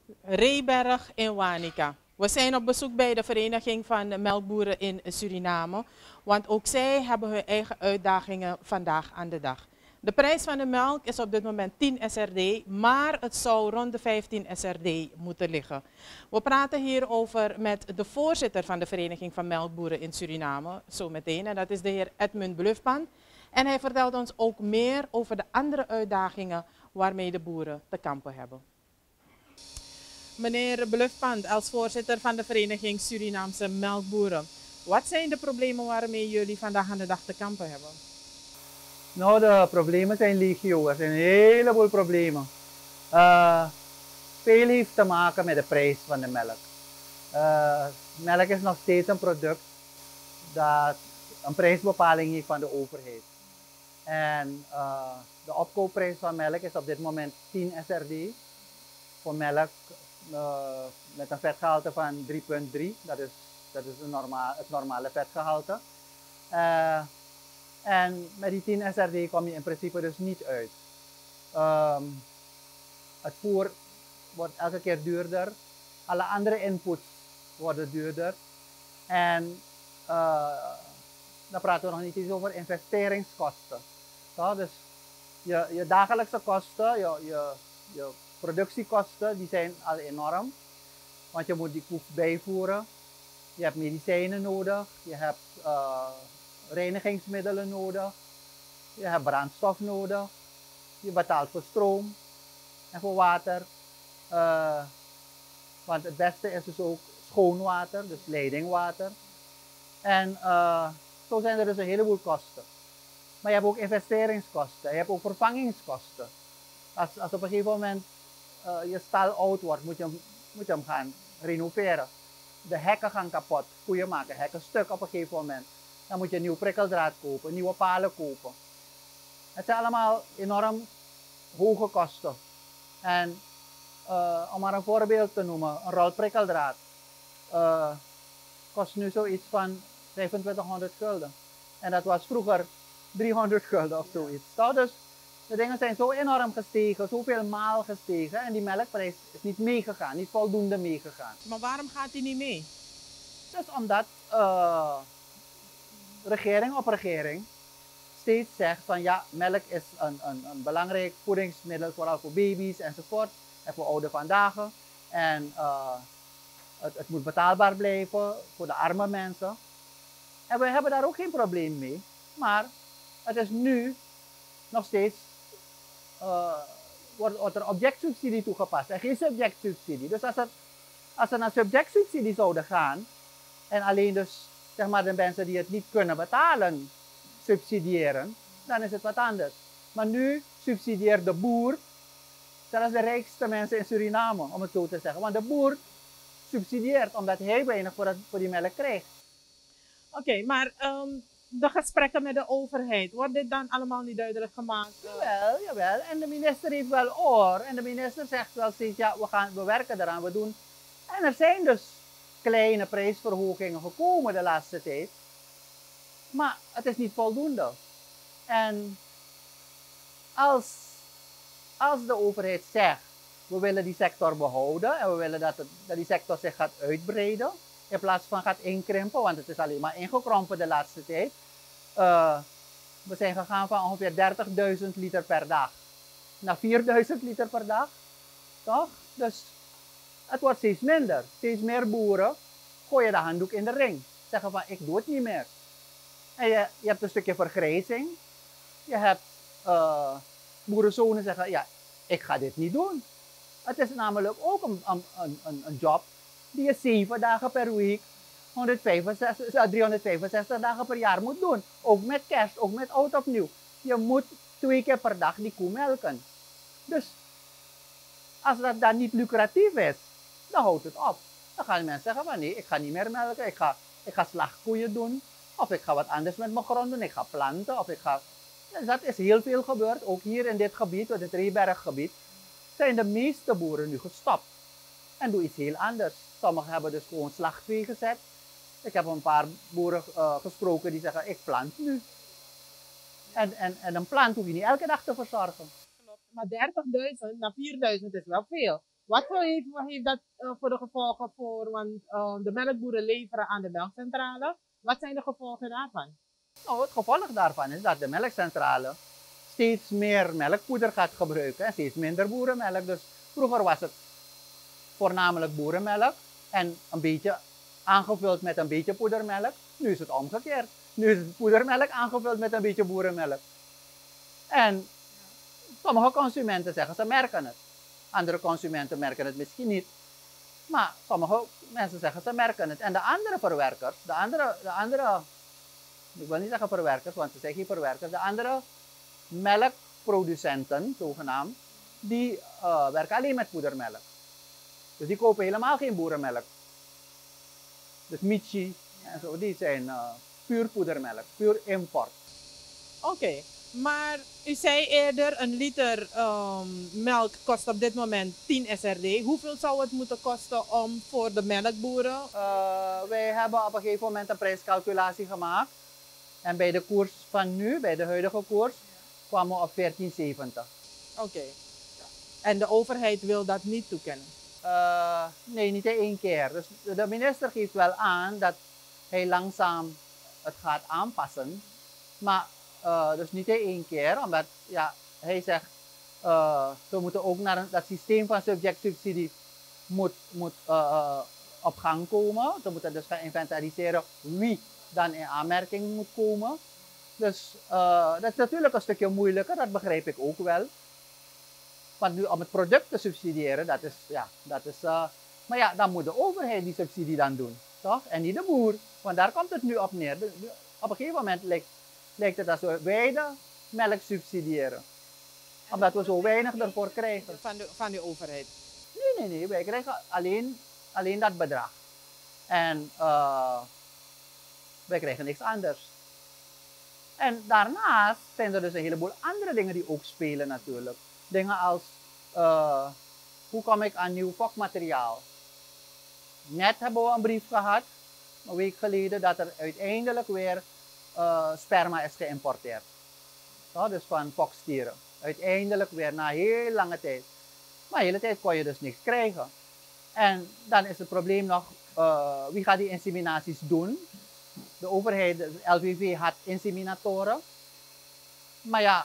Reeberg in Wanica. We zijn op bezoek bij de Vereniging van de Melkboeren in Suriname, want ook zij hebben hun eigen uitdagingen vandaag aan de dag. De prijs van de melk is op dit moment 10 SRD, maar het zou rond de 15 SRD moeten liggen. We praten hierover met de voorzitter van de Vereniging van Melkboeren in Suriname, zo meteen, en dat is de heer Edmund Blufpan. En hij vertelt ons ook meer over de andere uitdagingen waarmee de boeren te kampen hebben. Meneer Blufpand, als voorzitter van de Vereniging Surinaamse Melkboeren, wat zijn de problemen waarmee jullie vandaag aan de dag te kampen hebben? Nou, de problemen zijn legio. Er zijn een heleboel problemen. Veel heeft te maken met de prijs van de melk. Melk is nog steeds een product dat een prijsbepaling heeft van de overheid. En de opkoopprijs van melk is op dit moment 10 SRD. Voor melk met een vetgehalte van 3,3. Dat is het normale vetgehalte. En met die 10 SRD kom je in principe dus niet uit. Het voer wordt elke keer duurder. Alle andere inputs worden duurder. En dan praten we nog niet eens over investeringskosten. Zo, dus je dagelijkse kosten, je productiekosten, die zijn al enorm. Want je moet die koe bijvoeren. Je hebt medicijnen nodig. Je hebt reinigingsmiddelen nodig. Je hebt brandstof nodig. Je betaalt voor stroom en voor water. Want het beste is dus ook schoon water, dus leidingwater. En zo zijn er dus een heleboel kosten. Maar je hebt ook investeringskosten, je hebt ook vervangingskosten. Als op een gegeven moment je stal oud wordt, moet je hem gaan renoveren. De hekken gaan kapot, koeien maken hekken stuk op een gegeven moment. Dan moet je een nieuw prikkeldraad kopen, nieuwe palen kopen. Het zijn allemaal enorm hoge kosten. En om maar een voorbeeld te noemen, een rol prikkeldraad kost nu zoiets van 2500 gulden. En dat was vroeger 300 gulden of zoiets. Dus de dingen zijn zo enorm gestegen, zoveel maal gestegen. En die melkprijs is niet meegegaan, niet voldoende meegegaan. Maar waarom gaat die niet mee? Dus omdat regering op regering steeds zegt van ja, melk is een belangrijk voedingsmiddel, vooral voor baby's enzovoort. En voor oude vandaag. En het moet betaalbaar blijven voor de arme mensen. En we hebben daar ook geen probleem mee. Maar het is nu nog steeds, wordt er objectsubsidie toegepast en geen subjectsubsidie. Dus als er naar subjectsubsidie zouden gaan en alleen dus zeg maar de mensen die het niet kunnen betalen subsidiëren, dan is het wat anders. Maar nu subsidieert de boer, zelfs de rijkste mensen in Suriname, om het zo te zeggen. Want de boer subsidieert omdat hij weinig voor die melk krijgt. Oké, maar de gesprekken met de overheid, wordt dit dan allemaal niet duidelijk gemaakt? Jawel, jawel. En de minister heeft wel oor. En de minister zegt wel steeds, ja, we werken eraan, we doen. En er zijn dus kleine prijsverhogingen gekomen de laatste tijd. Maar het is niet voldoende. En als de overheid zegt, we willen die sector behouden en we willen dat die sector zich gaat uitbreiden, in plaats van gaat inkrimpen, want het is alleen maar ingekrompen de laatste tijd. We zijn gegaan van ongeveer 30.000 liter per dag naar 4.000 liter per dag. Toch? Dus het wordt steeds minder. Steeds meer boeren gooien de handdoek in de ring. Zeggen van, ik doe het niet meer. En je hebt een stukje vergrijzing. Je hebt boerenzonen zeggen, ja, ik ga dit niet doen. Het is namelijk ook een job die je 7 dagen per week, 365 dagen per jaar moet doen. Ook met kerst, ook met oud of nieuw. Je moet 2 keer per dag die koe melken. Dus als dat dan niet lucratief is, dan houdt het op. Dan gaan mensen zeggen van nee, ik ga niet meer melken, ik ga slagkoeien doen. Of ik ga wat anders met mijn grond doen, ik ga planten. Dus dat is heel veel gebeurd, ook hier in dit gebied, het Reeberggebied, zijn de meeste boeren nu gestopt. En doen iets heel anders. Sommigen hebben dus gewoon slagvee gezet. Ik heb een paar boeren gesproken die zeggen, ik plant nu. En een plant hoef je niet elke dag te verzorgen. Maar 30.000 naar 4.000 is wel veel. Wat heeft dat voor de gevolgen voor, want de melkboeren leveren aan de melkcentrale. Wat zijn de gevolgen daarvan? Nou, het gevolg daarvan is dat de melkcentrale steeds meer melkpoeder gaat gebruiken en steeds minder boerenmelk. Dus vroeger was het voornamelijk boerenmelk en een beetje aangevuld met een beetje poedermelk. Nu is het omgekeerd. Nu is het poedermelk aangevuld met een beetje boerenmelk. En sommige consumenten zeggen ze merken het. Andere consumenten merken het misschien niet. Maar sommige mensen zeggen ze merken het. En de andere verwerkers, ik wil niet zeggen verwerkers, want ze zijn geen verwerkers. De andere melkproducenten, zogenaamd, die werken alleen met poedermelk. Dus die kopen helemaal geen boerenmelk. Dus Michi en zo, die zijn puur poedermelk, puur import. Oké, maar u zei eerder een liter melk kost op dit moment 10 SRD. Hoeveel zou het moeten kosten om voor de melkboeren? Wij hebben op een gegeven moment een prijscalculatie gemaakt. En bij de koers van nu, bij de huidige koers, kwamen we op 14,70. Oké. En de overheid wil dat niet toekennen? Nee, niet in één keer. Dus de minister geeft wel aan dat hij langzaam het gaat aanpassen. Maar dus niet in één keer, omdat ja, hij zegt we moeten ook naar dat systeem van subjectsubsidie moet op gang komen. We moeten dus gaan inventariseren wie dan in aanmerking moet komen. Dus dat is natuurlijk een stukje moeilijker, dat begrijp ik ook wel. Want nu om het product te subsidiëren, maar ja, dan moet de overheid die subsidie dan doen, toch? En niet de boer, want daar komt het nu op neer. Op een gegeven moment lijkt het alsof wij de melk subsidiëren. Omdat we zo weinig ervoor krijgen. Van de overheid? Nee, wij krijgen alleen dat bedrag. En wij krijgen niks anders. En daarnaast zijn er dus een heleboel andere dingen die ook spelen natuurlijk. Dingen als, hoe kom ik aan nieuw fokmateriaal? Net hebben we een brief gehad, een week geleden, dat er uiteindelijk weer sperma is geïmporteerd. Dus van fokstieren. Uiteindelijk weer na heel lange tijd. Maar de hele tijd kon je dus niks krijgen. En dan is het probleem nog, wie gaat die inseminaties doen? De overheid, de LVV, had inseminatoren. Maar ja,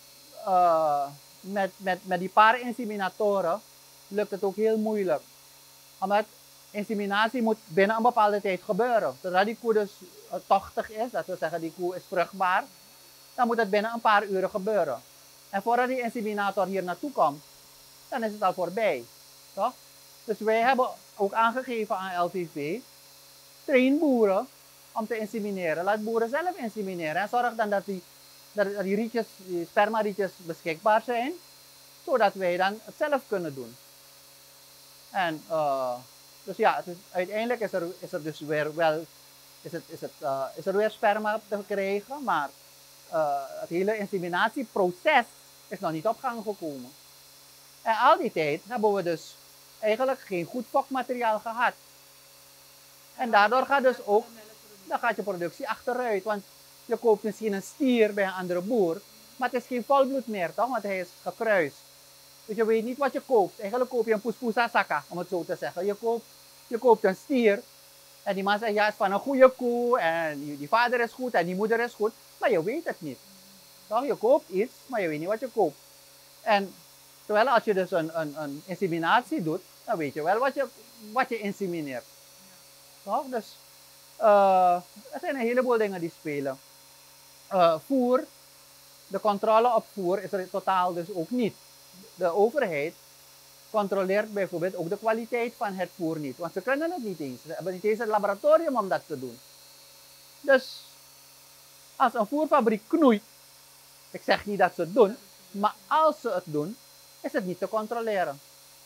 met die paar inseminatoren lukt het ook heel moeilijk. Omdat inseminatie moet binnen een bepaalde tijd gebeuren. Zodra die koe dus tochtig is, dat wil zeggen die koe is vruchtbaar, dan moet het binnen een paar uren gebeuren. En voordat die inseminator hier naartoe komt, dan is het al voorbij. Toch? Dus wij hebben ook aangegeven aan LVV, train boeren om te insemineren. Laat boeren zelf insemineren en zorg dan dat die rietjes, die spermarietjes beschikbaar zijn, zodat wij dan het zelf kunnen doen. En dus ja, uiteindelijk is er dus weer wel, is er weer sperma te krijgen, maar het hele inseminatieproces is nog niet op gang gekomen. En al die tijd hebben we dus eigenlijk geen goed fokmateriaal gehad. En daardoor gaat dus ook, dan gaat je productie achteruit. Want je koopt misschien een stier bij een andere boer, maar het is geen volbloed meer, toch? Want hij is gekruist. Dus je weet niet wat je koopt. Eigenlijk koop je een poespoesa saka, om het zo te zeggen. Je koopt een stier en die man zegt, ja, het is van een goede koe en die vader is goed en die moeder is goed, maar je weet het niet. Toch? Je koopt iets, maar je weet niet wat je koopt. En terwijl als je dus een inseminatie doet, dan weet je wel wat je insemineert. Toch? Dus er zijn een heleboel dingen die spelen. Voer, de controle op voer is er totaal dus ook niet. De overheid controleert bijvoorbeeld ook de kwaliteit van het voer niet. Want ze kunnen het niet eens. Ze hebben niet eens een laboratorium om dat te doen. Dus als een voerfabriek knoeit, ik zeg niet dat ze het doen, maar als ze het doen, is het niet te controleren.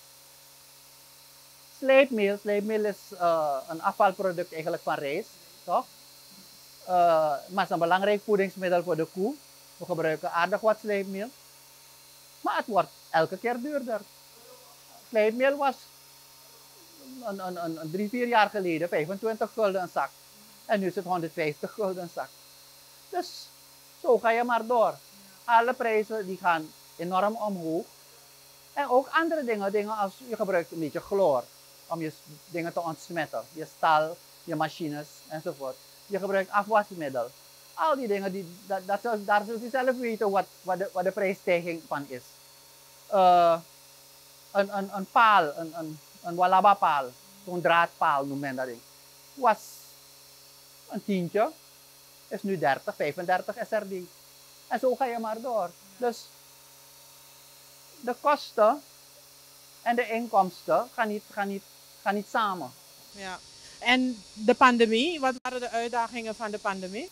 Slijpmeel is een afvalproduct eigenlijk van rijst, toch? Maar het is een belangrijk voedingsmiddel voor de koe. We gebruiken aardig wat slijpmeel. Maar het wordt elke keer duurder. Slijpmeel was 3-4 jaar geleden 25 gulden een zak. En nu is het 150 gulden een zak. Dus zo ga je maar door. Alle prijzen die gaan enorm omhoog. En ook andere dingen als je gebruikt een beetje chloor om je dingen te ontsmetten. Je stal, je machines enzovoort. Je gebruikt afwasmiddel. Al die dingen, daar zult u zelf weten wat de prijsstijging van is. Een paal, een walaba paal, zo'n draadpaal noemt men dat ding, was een tientje, is nu 30, 35 SRD. En zo ga je maar door. Dus de kosten en de inkomsten gaan niet samen. Ja. En de pandemie, wat waren de uitdagingen van de pandemie?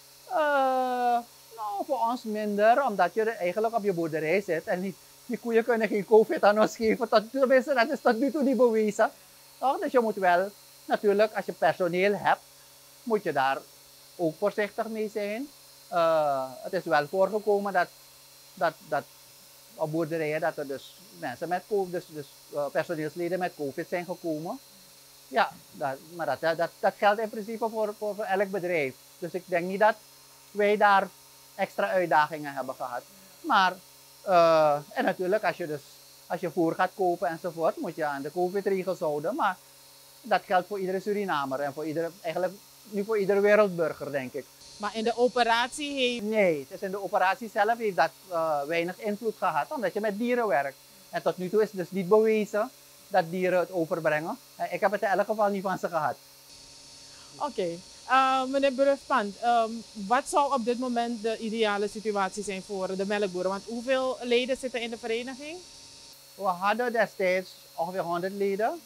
Nou, voor ons minder, omdat je eigenlijk op je boerderij zit en die koeien kunnen geen COVID aan ons geven. Tenminste, dat is tot nu toe niet bewezen. Toch? Dus je moet wel, natuurlijk, als je personeel hebt, moet je daar ook voorzichtig mee zijn. Het is wel voorgekomen dat op boerderijen dat er dus mensen met COVID, dus personeelsleden met COVID zijn gekomen. Ja, maar dat geldt in principe voor elk bedrijf. Dus ik denk niet dat wij daar extra uitdagingen hebben gehad. Maar, en natuurlijk als je voer gaat kopen enzovoort, moet je aan de COVID-regels houden. Maar dat geldt voor iedere Surinamer en eigenlijk nu voor iedere wereldburger, denk ik. Maar in de operatie heeft... Nee, dus in de operatie zelf heeft dat weinig invloed gehad, omdat je met dieren werkt. En tot nu toe is het dus niet bewezen dat dieren het overbrengen. Ik heb het in elk geval niet van ze gehad. Oké. Meneer Burfpand, wat zou op dit moment de ideale situatie zijn voor de melkboeren? Want hoeveel leden zitten in de vereniging? We hadden destijds ongeveer 100 leden.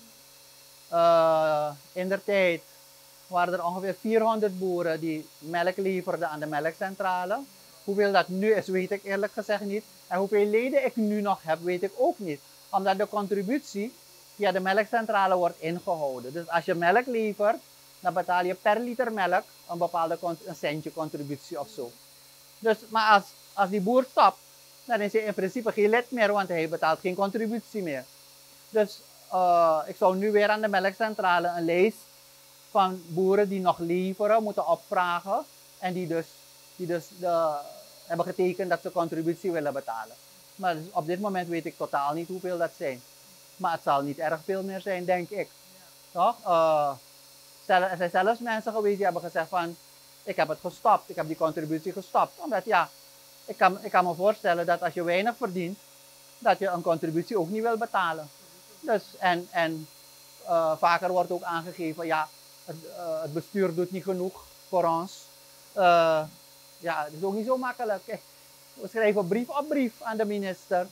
In der tijd waren er ongeveer 400 boeren die melk leverden aan de melkcentrale. Hoeveel dat nu is, weet ik eerlijk gezegd niet. En hoeveel leden ik nu nog heb, weet ik ook niet. Omdat de contributie via de melkcentrale wordt ingehouden. Dus als je melk levert, dan betaal je per liter melk een centje contributie of zo. Dus, maar als die boer stopt, dan is hij in principe geen lid meer, want hij betaalt geen contributie meer. Dus ik zou nu weer aan de melkcentrale een lijst van boeren die nog leveren moeten opvragen. En die dus hebben getekend dat ze contributie willen betalen. Maar dus op dit moment weet ik totaal niet hoeveel dat zijn. Maar het zal niet erg veel meer zijn, denk ik. Toch? Er zijn zelfs mensen geweest die hebben gezegd van, ik heb het gestopt, ik heb die contributie gestopt. Omdat ja, ik kan me voorstellen dat als je weinig verdient, dat je een contributie ook niet wil betalen. Dus, vaker wordt ook aangegeven, ja, het bestuur doet niet genoeg voor ons. Ja, het is ook niet zo makkelijk. We schrijven brief op brief aan de minister.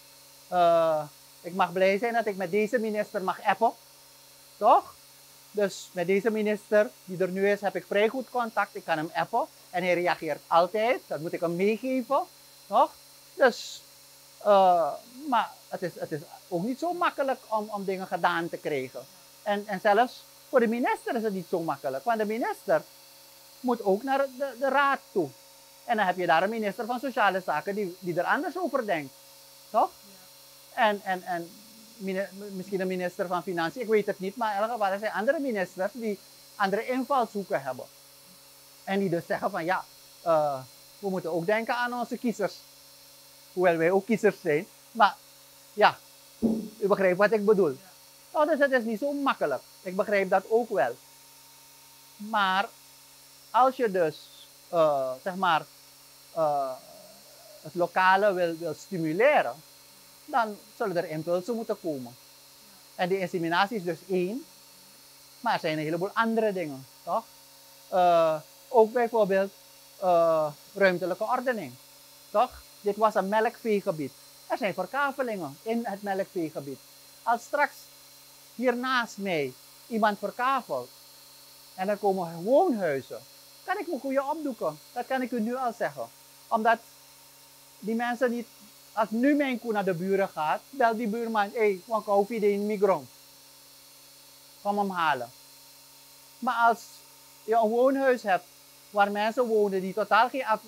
Ik mag blij zijn dat ik met deze minister mag appen. Toch? Dus met deze minister die er nu is, heb ik vrij goed contact. Ik kan hem appen en hij reageert altijd. Dat moet ik hem meegeven. Toch? Dus, maar het is ook niet zo makkelijk om dingen gedaan te krijgen. En zelfs voor de minister is het niet zo makkelijk. Want de minister moet ook naar de raad toe. En dan heb je daar een minister van Sociale Zaken die er anders over denkt. Toch? Ja. En misschien een minister van Financiën, ik weet het niet, maar in elk geval er zijn andere ministers die andere invalshoeken hebben. En die dus zeggen van ja, we moeten ook denken aan onze kiezers. Hoewel wij ook kiezers zijn. Maar ja, u begrijpt wat ik bedoel. Nou, dus het is niet zo makkelijk. Ik begrijp dat ook wel. Maar als je dus, zeg maar, het lokale wil stimuleren, dan zullen er impulsen moeten komen. En die inseminatie is dus één, maar er zijn een heleboel andere dingen, toch? Ook bijvoorbeeld ruimtelijke ordening, toch? Dit was een melkveegebied. Er zijn verkavelingen in het melkveegebied. Als straks hiernaast mij iemand verkavelt en er komen woonhuizen, kan ik mijn koeien opdoeken. Dat kan ik u nu al zeggen. Omdat die mensen niet, als nu mijn koe naar de buren gaat, belt die buurman, hé, want koffie in migron. Kom hem halen. Maar als je een woonhuis hebt waar mensen wonen die totaal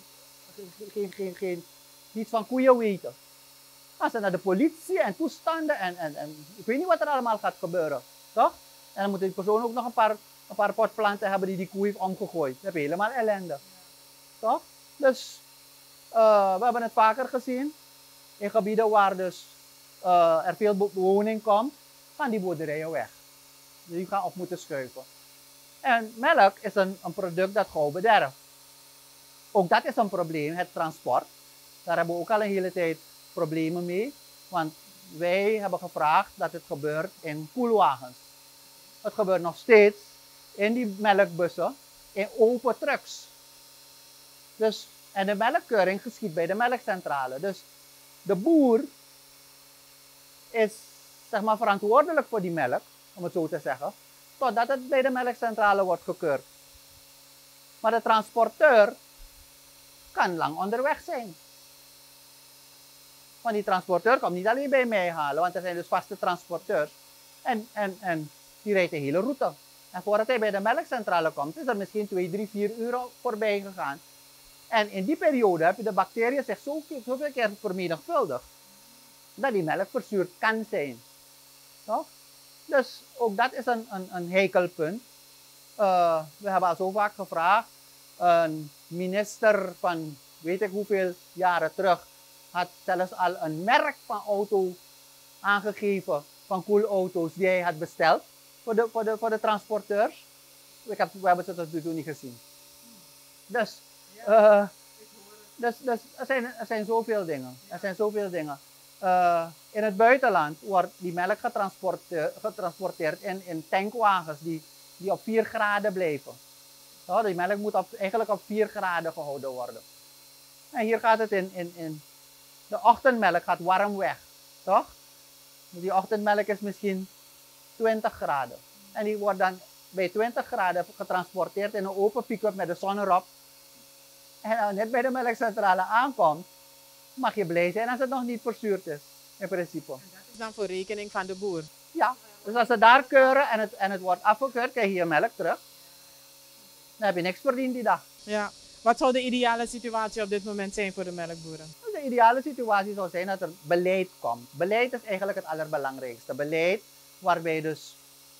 niets van koeien weten, gaan ze naar de politie en toestanden en ik weet niet wat er allemaal gaat gebeuren. Toch? En dan moet die persoon ook nog een paar potplanten hebben die koe heeft omgegooid. Dat is helemaal ellende. Toch? Dus we hebben het vaker gezien in gebieden waar dus er veel bewoning komt, gaan die boerderijen weg. Dus die gaan op moeten schuiven. En melk is een product dat gauw bederft. Ook dat is een probleem, het transport. Daar hebben we ook al een hele tijd problemen mee. Want wij hebben gevraagd dat het gebeurt in koelwagens. Het gebeurt nog steeds in die melkbussen, in open trucks. Dus, en de melkkeuring geschiet bij de melkcentrale. Dus de boer is zeg maar, verantwoordelijk voor die melk, om het zo te zeggen, totdat het bij de melkcentrale wordt gekeurd. Maar de transporteur kan lang onderweg zijn. Want die transporteur komt niet alleen bij mij halen, want er zijn dus vaste transporteurs. En die rijdt de hele route. En voordat hij bij de melkcentrale komt, is er misschien 2, 3, 4 uur voorbij gegaan. En in die periode heb je de bacteriën zich zoveel keer vermenigvuldigd, dat die melk verzuurd kan zijn. Toch? Dus ook dat is een heikel punt. We hebben al zo vaak gevraagd. Een minister van weet ik hoeveel jaren terug had zelfs al een merk van auto aangegeven, van koelauto's die hij had besteld voor de transporteurs. We hebben ze tot nu toe niet gezien. Dus, er zijn zoveel dingen. Er zijn zoveel dingen. In het buitenland wordt die melk getransporteerd in tankwagens die op 4 graden blijven. Die melk moet eigenlijk op 4 graden gehouden worden. En hier gaat het in de ochtendmelk gaat warm weg. Toch? Die ochtendmelk is misschien 20 graden. En die wordt dan bij 20 graden getransporteerd in een open pick-up met de zon erop. En net bij de melkcentrale aankomt, mag je blij zijn als het nog niet verzuurd is, in principe. En dat is dan voor rekening van de boer? Ja, dus als ze daar keuren en het wordt afgekeurd, krijg je je melk terug. Dan heb je niks verdiend die dag. Ja. Wat zou de ideale situatie op dit moment zijn voor de melkboeren? De ideale situatie zou zijn dat er beleid komt. Beleid is eigenlijk het allerbelangrijkste. Beleid waarbij dus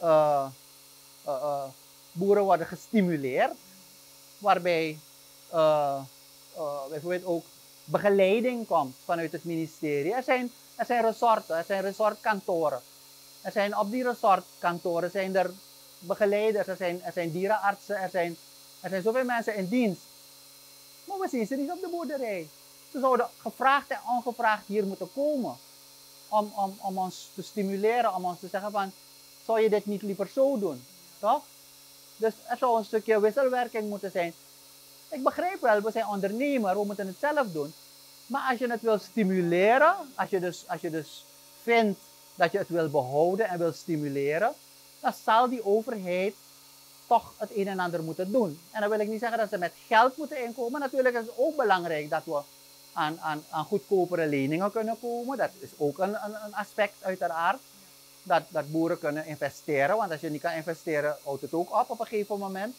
boeren worden gestimuleerd. Waarbij bijvoorbeeld ook begeleiding komt vanuit het ministerie. Er zijn resorten, er zijn resortkantoren. Er zijn op die resortkantoren zijn er begeleiders, er zijn dierenartsen, er zijn zoveel mensen in dienst. Maar we zien ze niet op de boerderij. Ze zouden gevraagd en ongevraagd hier moeten komen. Om ons te stimuleren, om ons te zeggen van, zou je dit niet liever zo doen? Toch? Dus er zou een stukje wisselwerking moeten zijn. Ik begrijp wel, we zijn ondernemer, we moeten het zelf doen. Maar als je het wil stimuleren, als je dus vindt dat je het wil behouden en wil stimuleren, dan zal die overheid toch het een en ander moeten doen. En dan wil ik niet zeggen dat ze met geld moeten inkomen. Natuurlijk is het ook belangrijk dat we aan goedkopere leningen kunnen komen. Dat is ook een aspect uiteraard. Dat boeren kunnen investeren, want als je niet kan investeren, houdt het ook op een gegeven moment.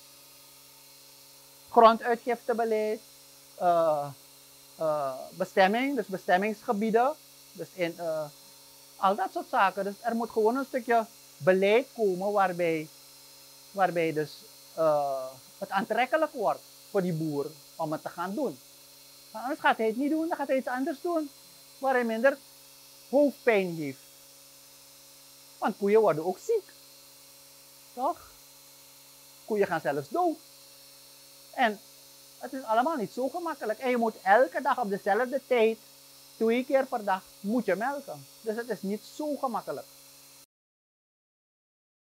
Gronduitgiftebeleid, bestemming, dus bestemmingsgebieden, dus al dat soort zaken. Dus er moet gewoon een stukje beleid komen waarbij dus het aantrekkelijk wordt voor die boer om het te gaan doen. Maar anders gaat hij het niet doen, dan gaat hij iets anders doen, waar hij minder hoofdpijn heeft. Want koeien worden ook ziek. Toch? Koeien gaan zelfs dood. En het is allemaal niet zo gemakkelijk. En je moet elke dag op dezelfde tijd, 2 keer per dag, moet je melken. Dus het is niet zo gemakkelijk.